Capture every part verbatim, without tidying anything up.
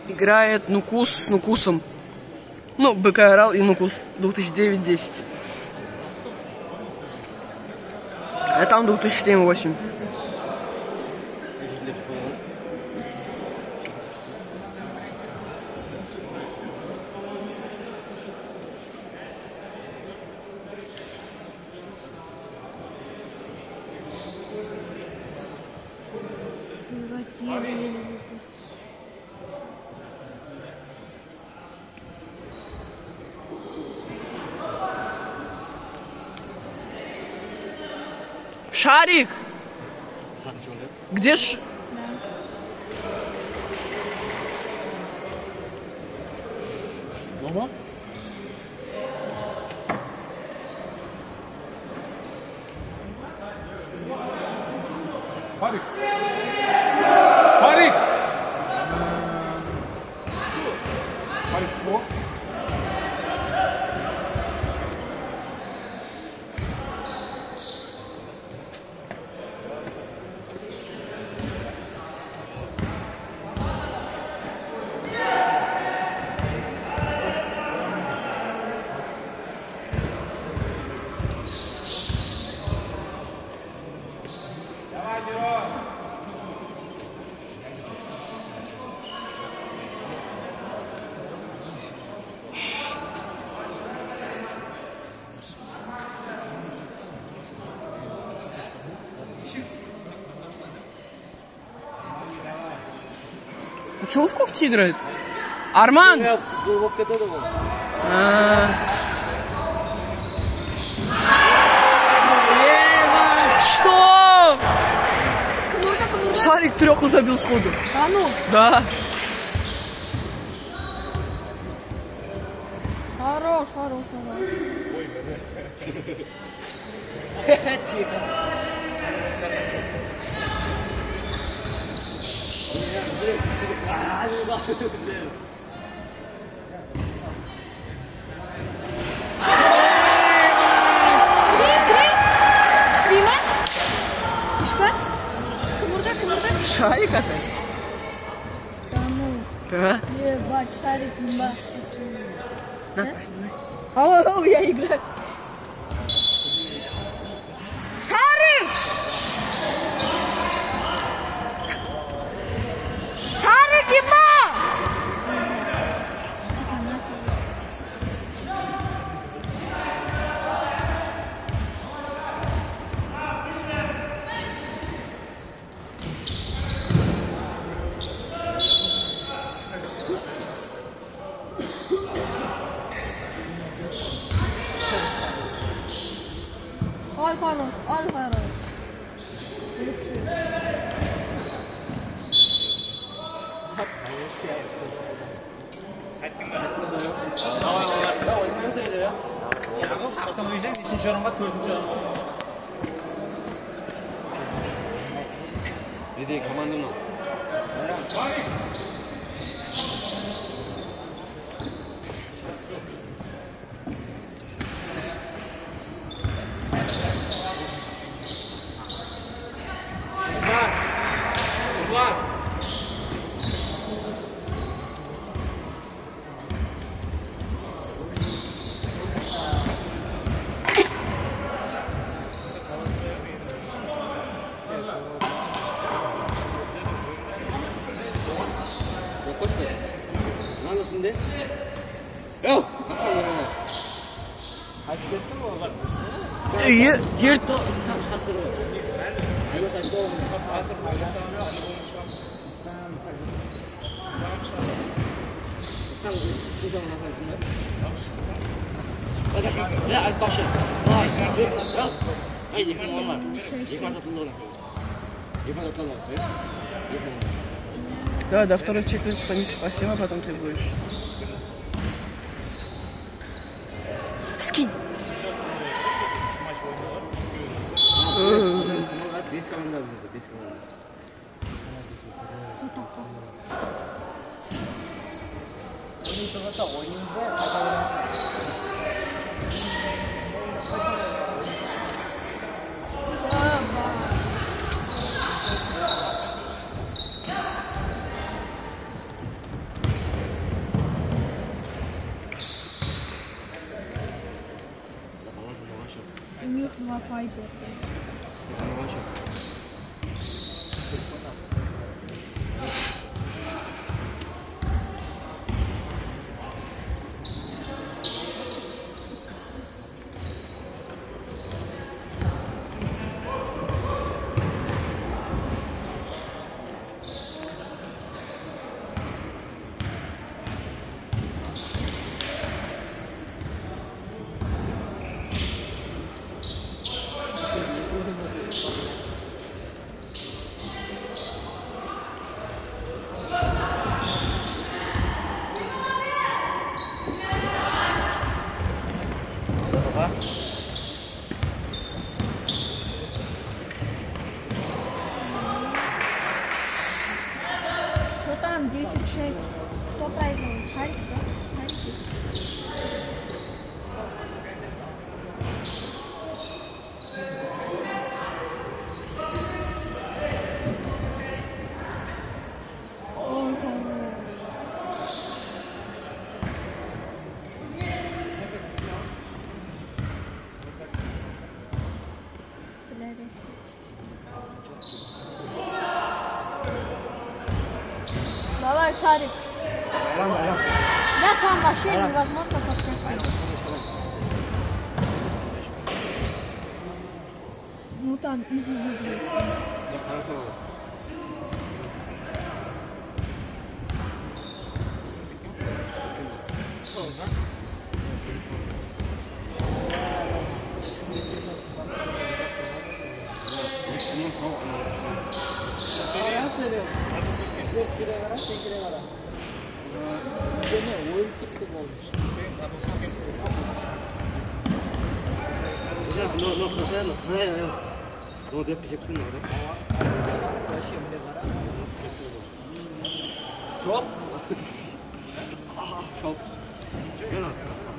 Играет Нукус с Нукусом. Ну, БК Орал и Нукус. две тысячи девять — десять. А там две тысячи семь — восемь. Шарик! Где ж... Дома? Парик! Парик! Парик, кто? А чего в кофте играет? Арман! А. Что? Шарик треху забил сходу. А ну? Да. Хорош, хорош, хорош. Шарик опять? Да ну. Да. Ебать, шарик, ебать. На. Алло, я играю. Шарик! Шарик, ебать! Ай, хорош, ай, хорош. 니들이 가만두나? Anlasın Yo, Yer, yer. Да, до второй четверти спасибо, потом ты будешь. Скинь. проигрывает? Шарик, да? Шарики. Ой, хорош. Бля-бля. Давай, шарик. Айран, айран. Да, там вообще невозможно подходить. Ну там изи изи. Я қараса болады. 너, 너 그거 해, 너 그거 해. 너 내 옆에 제품 넣어라. 줘? 줘. 연아.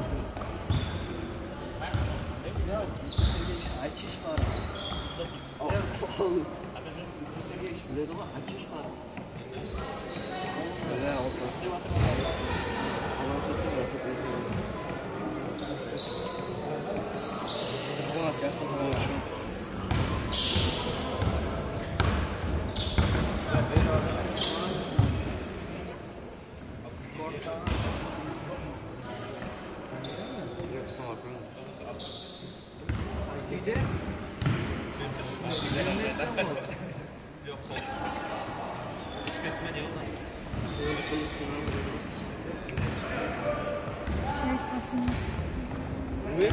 왜?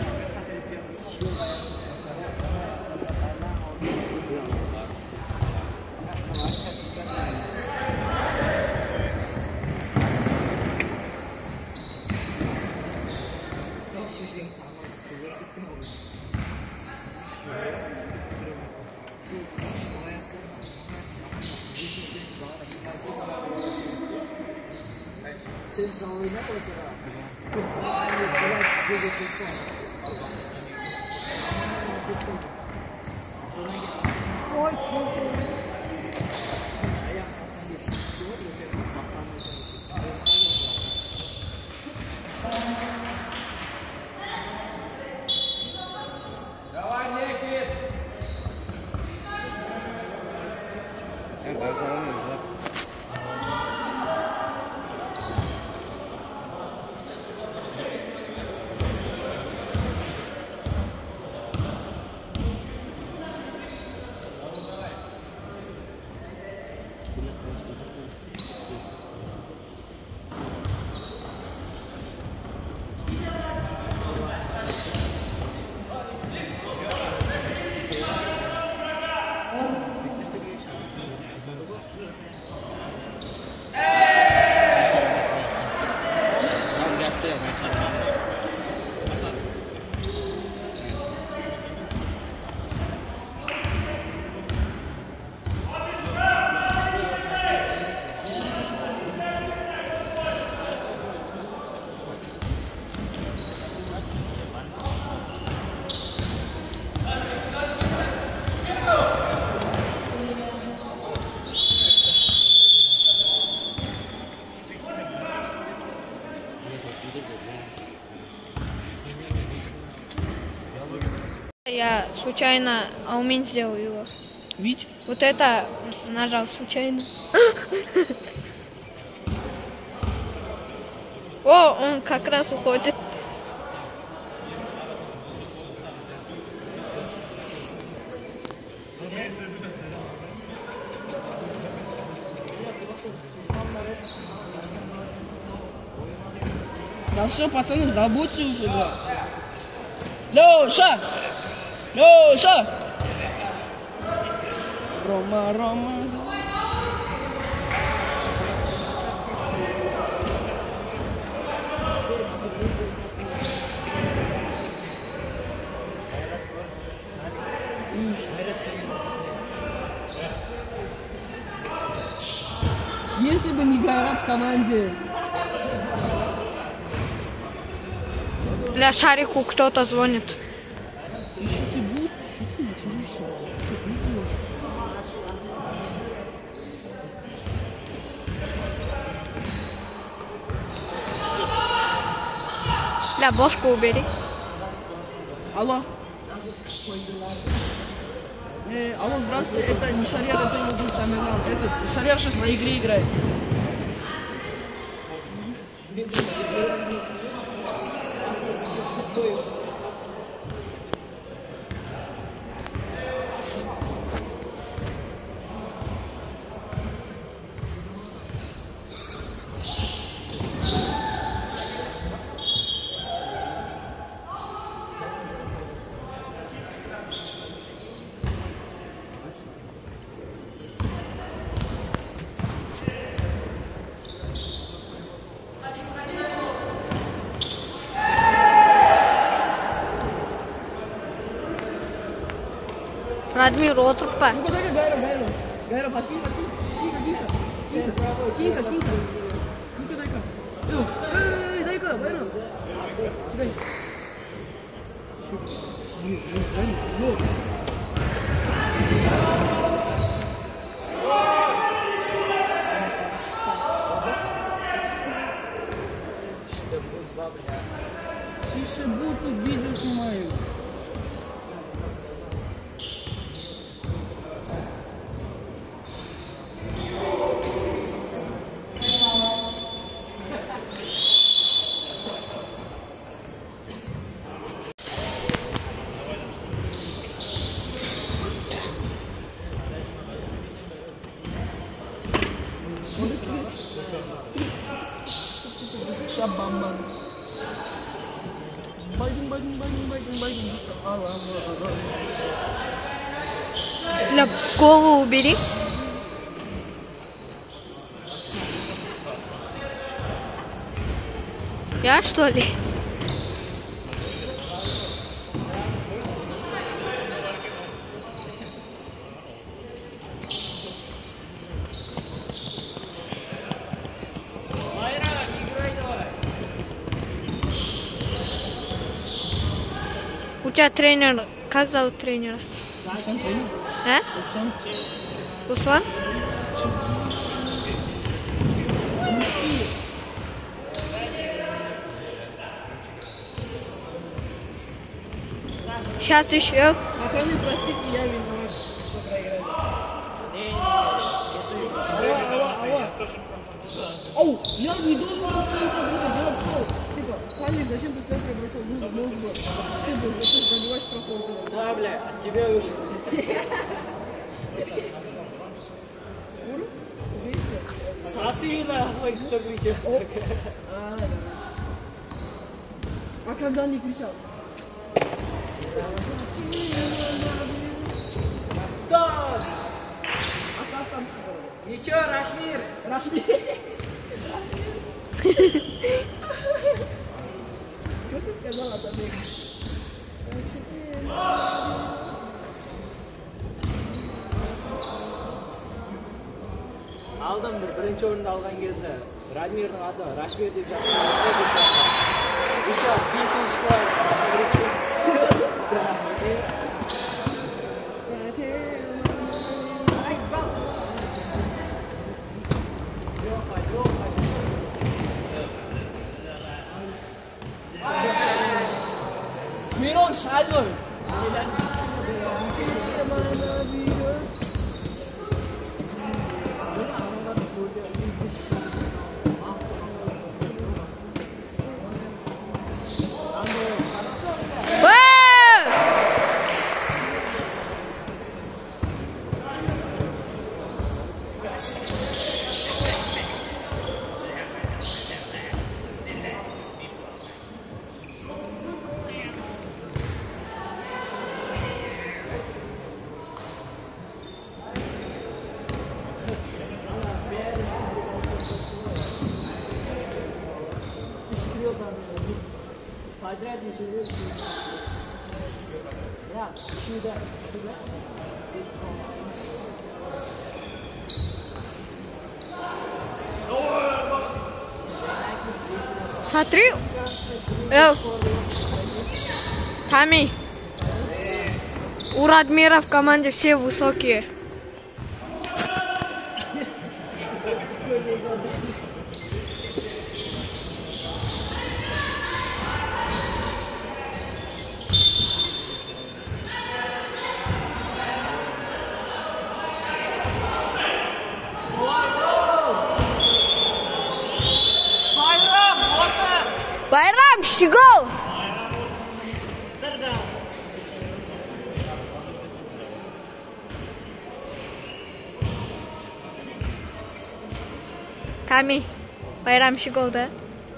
Ой, ой. 그냥 말 잘하면 돼. Я случайно аумин сделал его. Видишь? Вот это нажал случайно. О, он как раз уходит. Да все, пацаны, забудьте уже, да. Леша! Леша! Рома, Рома. Если бы не Гайрат в команде, Бля, Шарику кто-то звонит. Бля, бошку убери. Алло. Э, алло, здравствуйте, это не Шарьяр, это не будет там играл. Это Шарьяр сейчас на игре играет. Радмир, отырпа. Ну куда Гайро, Гайро? Гайро, подкинь, подкинь. Тихо, тихо. Тихо, тихо. Тихо, дай-ка. Эй, дай-ка, Гайро. Дай. Блин, блин, блин. Тише будь, тут видео снимаю. Шабамбан. Байдин, байдин, байдин, байдин, байдин. Алла, алла, алла. Бля, голову убери. Я что ли? У тебя тренер, как зовут тренера? Руслан тренер. А? Руслан. Руслан? Сейчас еще. Пацаны, простите, я виноват, что проиграли. Алло, алло, алло. Оу, я не должен постоянно пробросить, делать фол. Типа, Халиль, зачем ты постоянно пробросил? Ну, мог бы. Ты был, зачем забиваешь проход? Да, бля, от тебя уж. Соси нахуй, кто кричал. А, а когда он не кричал? Да! Асав там сидел. Ничего, Рашмир! Рашми. Что ты сказал о побеге? Aldım bir birinchi o'rinda olgan kezi Radmirning ati Rashmir deb yozgan. O'sha beshinchi klass. Miron Shallow. Подряд не живет. Да, сюда, сюда. Смотри. Эл. Тами. У Радмира в команде все высокие. Байрам, щегол! Тами, Байрам щегол, да?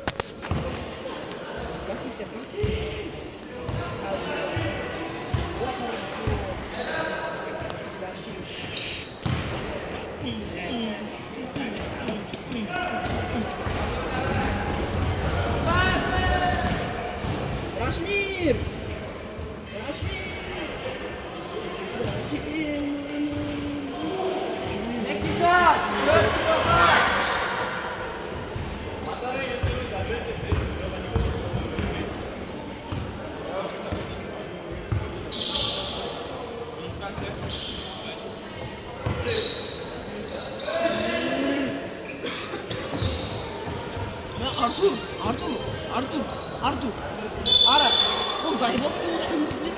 Рашмир! Рашмир! Артур! Артур! Артур! Артур! Ара! Он заебал с сумочками сидеть.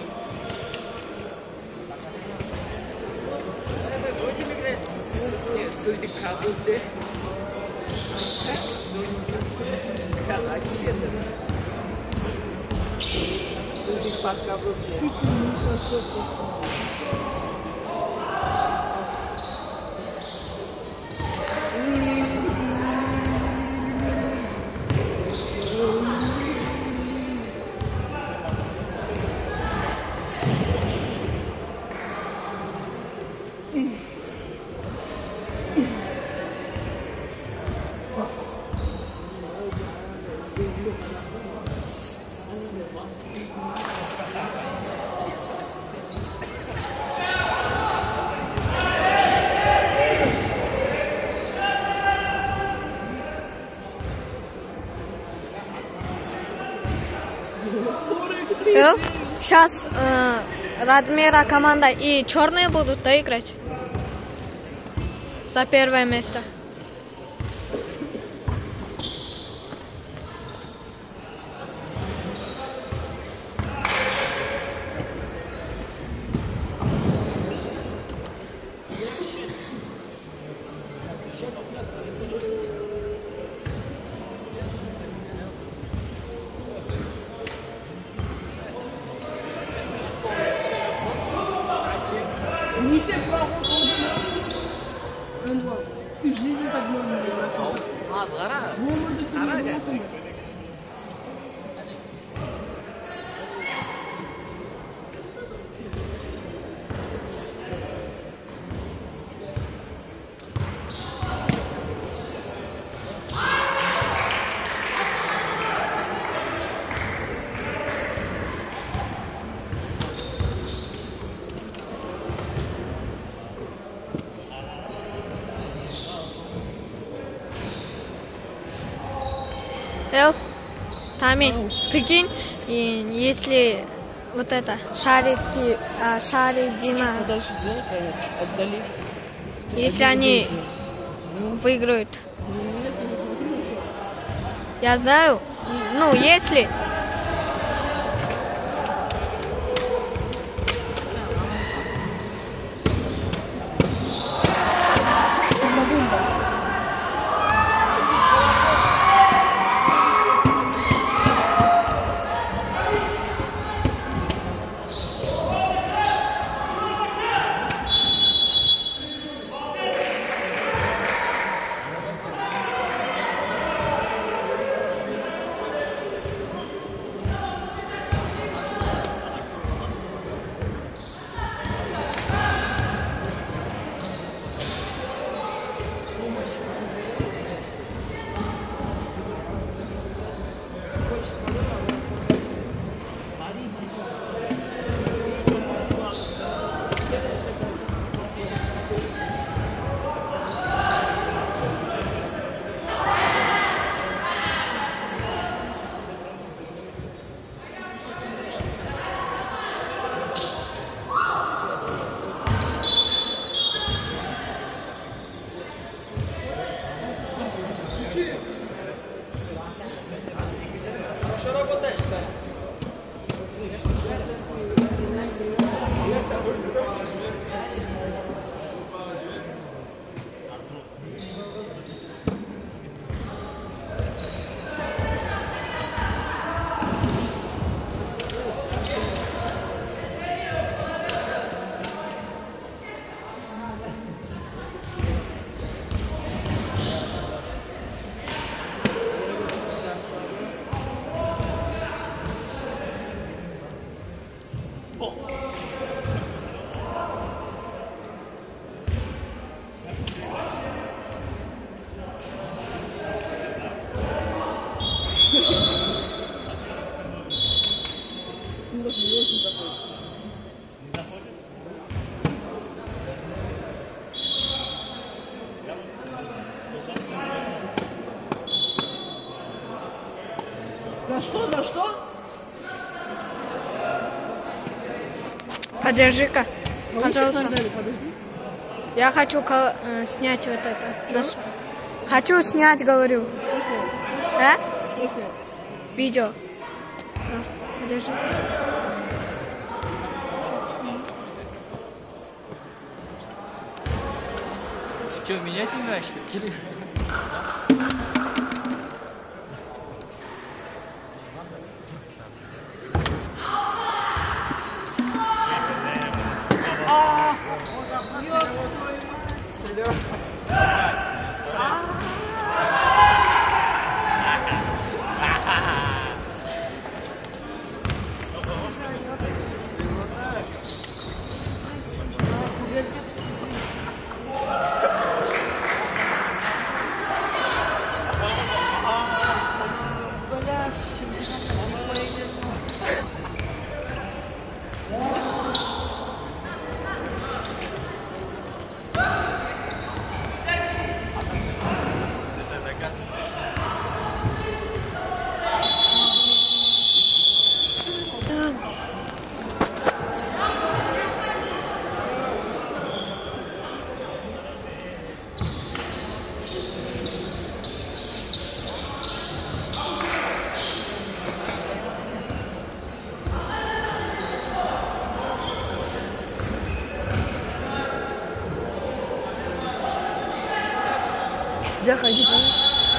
Судик продукты. Судик под каблук. Чуть не сосется. Сейчас э, Радмира команда и черные будут, да, играть за первое место. Ничего плохого. Ты в жизни так много не играл. Азгара. В умыре ты не играл. Эл, Тами, прикинь, и если вот это шарики, а, шары Дима, Дальше сделай, конечно, чуть отдали. если они выиграют, я знаю, ну если За что? За что? Подержи-ка, Ну, пожалуйста. подожди, подожди. Я хочу ко- э, снять вот это. Наш- Хочу снять, говорю. Что снять? А? Что снять? Видео. А, подержи. Ты что, меня снимаешь, что ли? Джаха, иди сюда.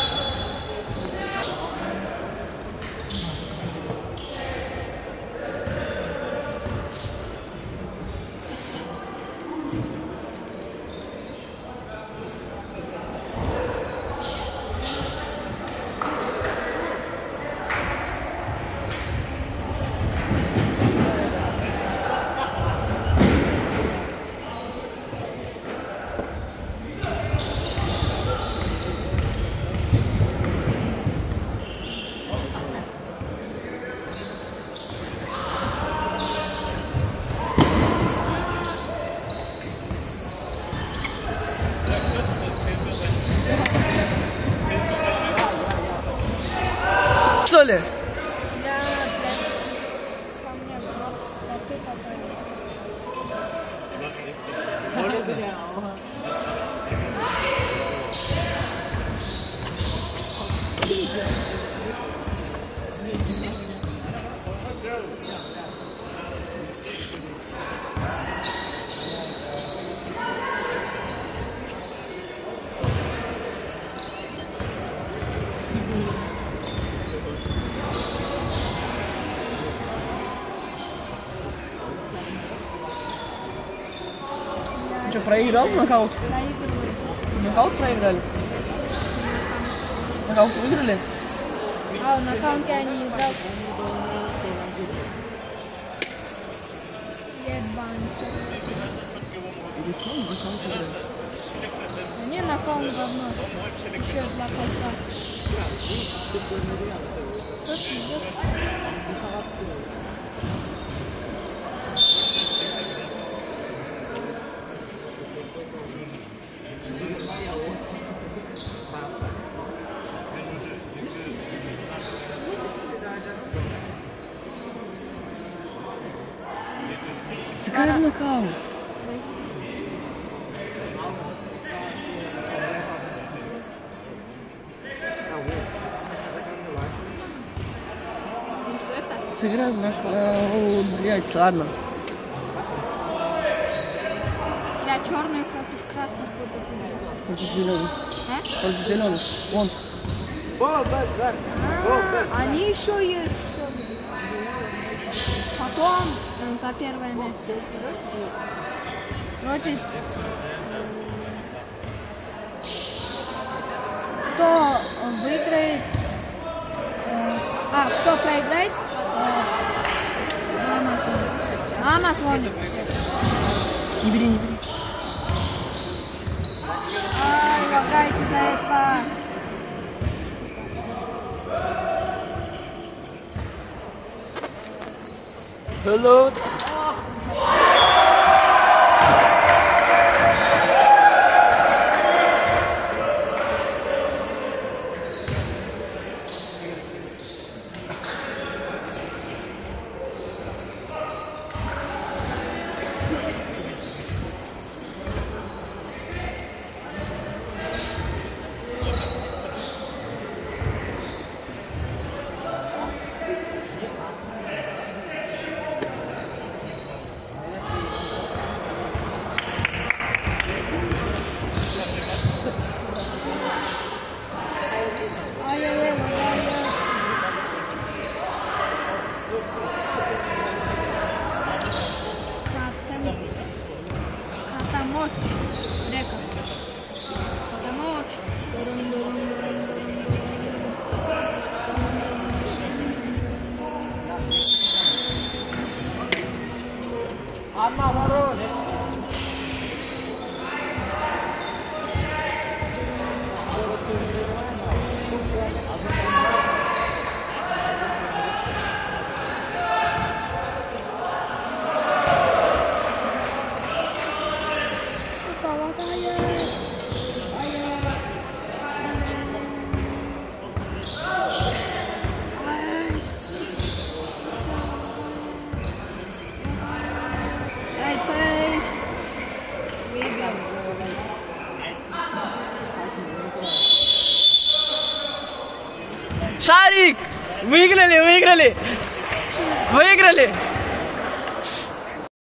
Что ли? Для, для... Ко мне в рот, а ты попадешь. Ты что, проиграл нокаут? Проигрываю. Нокаут проиграли? Нокаут выиграли? А, на аккаунте я не играл. Летбанк. Не, нокаут говно. Еще для полка. Что ты идешь? Сыграй в нокаут. Сыграй в нокаут. Блять, ладно. Я черный против красных буду играть. Против зеленых. А? Против зеленых. Вон. А, они еще есть, что ли? Потом э, за первое место. Против... Кто выиграет... э, А, кто проиграет? Мама звонит. Не бери, не бери. Ай, лагает из-за этого. Hello. Река. Потому Amma хорош. Шарик! Выиграли, выиграли! Выиграли!